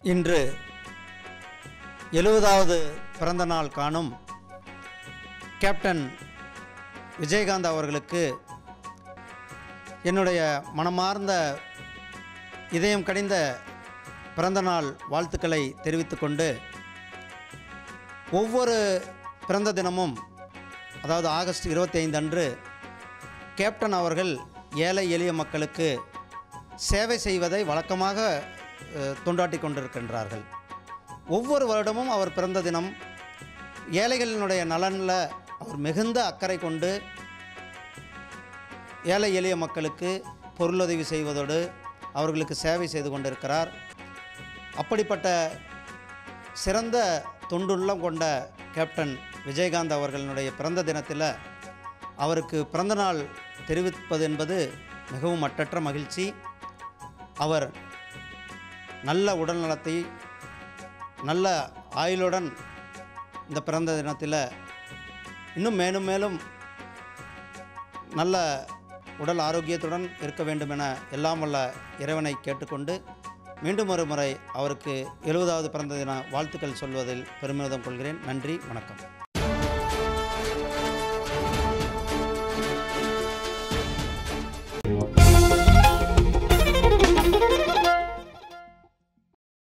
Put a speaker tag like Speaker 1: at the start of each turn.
Speaker 1: இன்று 70வது பிறந்த நாள் காணும் கேப்டன் விஜயகாந்த் அவர்களுக்கு என்னுடைய மனமார்ந்த இதயம் கனிந்த பிறந்தநாள் வாழ்த்துக்களை தெரிவித்துக்கொண்டு, ஒவ்வொரு பிறந்த தினமும் அதாவது ஆகஸ்ட் 25 அன்று கேப்டன் அவர்கள் ஏழை எளிய மக்களுக்கு சேவை செய்வதை வழக்கமாக தொண்டாட்டி கொண்டிருக்கின்றார்கள். ஒவ்வொரு வருடமும் அவர் பிறந்த தினம் ஏழைகளினுடைய நலனில் அவர் மிகுந்த அக்கறை கொண்டு ஏழை எளிய மக்களுக்கு பொருளுதவி செய்வதோடு அவர்களுக்கு சேவை செய்து கொண்டிருக்கிறார். அப்படிப்பட்ட சிறந்த தொண்டுள்ளம் கொண்ட கேப்டன் விஜயகாந்த் அவர்களுடைய பிறந்த தினத்தில் அவருக்கு பிறந்தநாள் தெரிவிப்பது என்பது மிகவும் மட்டற்ற மகிழ்ச்சி. அவர் நல்ல உடல்நலத்தை நல்ல ஆயுளுடன் இந்த பிறந்த தினத்தில் இன்னும் மேலும் மேலும் நல்ல உடல் ஆரோக்கியத்துடன் இருக்க வேண்டும் என எல்லாம் வல்ல இறைவனை கேட்டுக்கொண்டு, மீண்டும் ஒரு முறை அவருக்கு 70வது பிறந்த தின வாழ்த்துக்கள் சொல்வதில் பெருமிதம் கொள்கிறேன். நன்றி, வணக்கம்.